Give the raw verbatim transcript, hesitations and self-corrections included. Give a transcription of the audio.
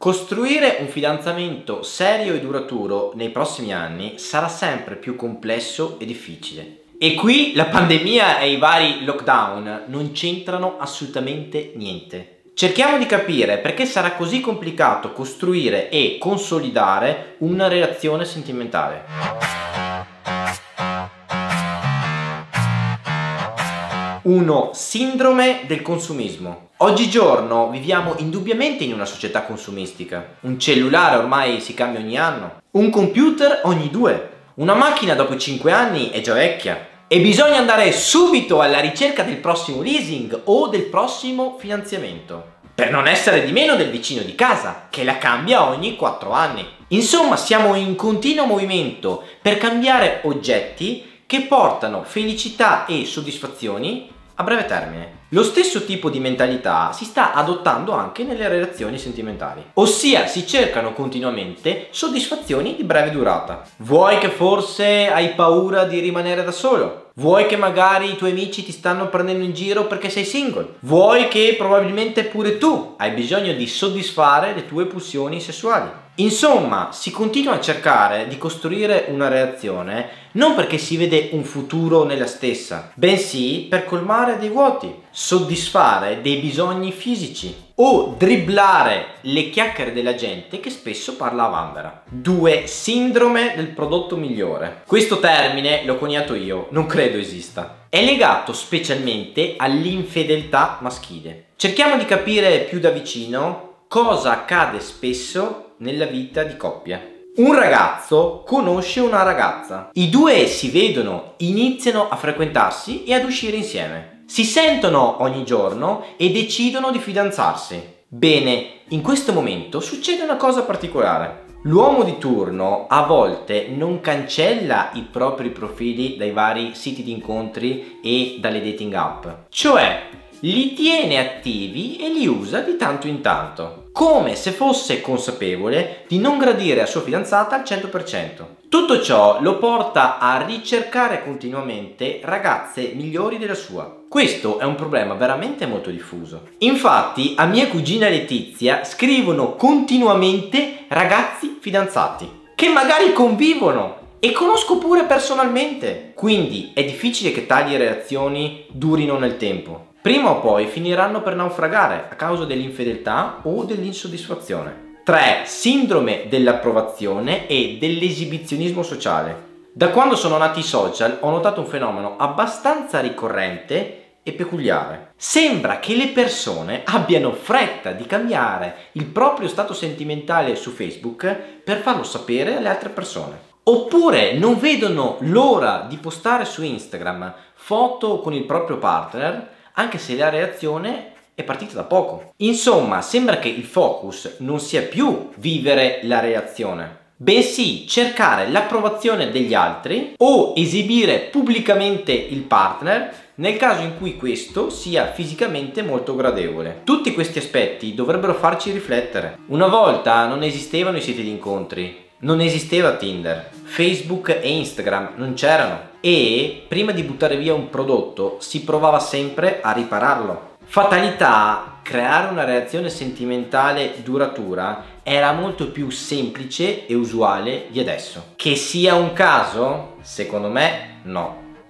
Costruire un fidanzamento serio e duraturo nei prossimi anni sarà sempre più complesso e difficile. E qui la pandemia e i vari lockdown non c'entrano assolutamente niente. Cerchiamo di capire perché sarà così complicato costruire e consolidare una relazione sentimentale. uno. Sindrome del consumismo. Oggigiorno viviamo indubbiamente in una società consumistica. Un cellulare ormai si cambia ogni anno, un computer ogni due, una macchina dopo cinque anni è già vecchia e bisogna andare subito alla ricerca del prossimo leasing o del prossimo finanziamento. Per non essere di meno del vicino di casa, che la cambia ogni quattro anni. Insomma, siamo in continuo movimento per cambiare oggetti che portano felicità e soddisfazioni a breve termine. Lo stesso tipo di mentalità si sta adottando anche nelle relazioni sentimentali, ossia si cercano continuamente soddisfazioni di breve durata. Vuoi che forse hai paura di rimanere da solo? Vuoi che magari i tuoi amici ti stanno prendendo in giro perché sei single? Vuoi che probabilmente pure tu hai bisogno di soddisfare le tue pulsioni sessuali? Insomma, si continua a cercare di costruire una relazione non perché si vede un futuro nella stessa, bensì per colmare dei vuoti, soddisfare dei bisogni fisici o dribblare le chiacchiere della gente che spesso parla a vanvera. due. Sindrome del prodotto migliore. Questo termine l'ho coniato io, non credo esista. È legato specialmente all'infedeltà maschile. Cerchiamo di capire più da vicino cosa accade spesso nella vita di coppia. Un ragazzo conosce una ragazza, i due si vedono, iniziano a frequentarsi e ad uscire insieme. Si sentono ogni giorno e decidono di fidanzarsi. Bene, in questo momento succede una cosa particolare. L'uomo di turno a volte non cancella i propri profili dai vari siti di incontri e dalle dating app, cioè li tiene attivi e li usa di tanto in tanto, come se fosse consapevole di non gradire a sua fidanzata al cento per cento. Tutto ciò lo porta a ricercare continuamente ragazze migliori della sua. Questo è un problema veramente molto diffuso. Infatti a mia cugina Letizia scrivono continuamente ragazzi fidanzati, che magari convivono e conosco pure personalmente. Quindi è difficile che tali relazioni durino nel tempo. Prima o poi finiranno per naufragare a causa dell'infedeltà o dell'insoddisfazione. tre. Sindrome dell'approvazione e dell'esibizionismo sociale. Da quando sono nati i social ho notato un fenomeno abbastanza ricorrente e peculiare. Sembra che le persone abbiano fretta di cambiare il proprio stato sentimentale su Facebook per farlo sapere alle altre persone. Oppure non vedono l'ora di postare su Instagram foto con il proprio partner anche se la reazione è partita da poco. Insomma, sembra che il focus non sia più vivere la reazione, bensì cercare l'approvazione degli altri o esibire pubblicamente il partner nel caso in cui questo sia fisicamente molto gradevole. Tutti questi aspetti dovrebbero farci riflettere. Una volta non esistevano i siti di incontri, non esisteva Tinder, Facebook e Instagram non c'erano e prima di buttare via un prodotto si provava sempre a ripararlo. Fatalità, creare una relazione sentimentale duratura era molto più semplice e usuale di adesso. Che sia un caso? Secondo me no.